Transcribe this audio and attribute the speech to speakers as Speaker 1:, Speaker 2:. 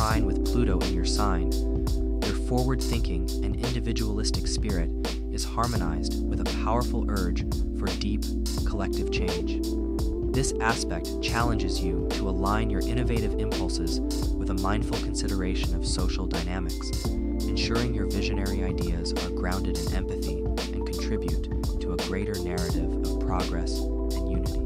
Speaker 1: trine with Pluto in your sign, your forward-thinking and individualistic spirit is harmonized with a powerful urge for deep, collective change. This aspect challenges you to align your innovative impulses with a mindful consideration of social dynamics, ensuring your visionary ideas are grounded in empathy and contribute to a greater narrative of progress and unity.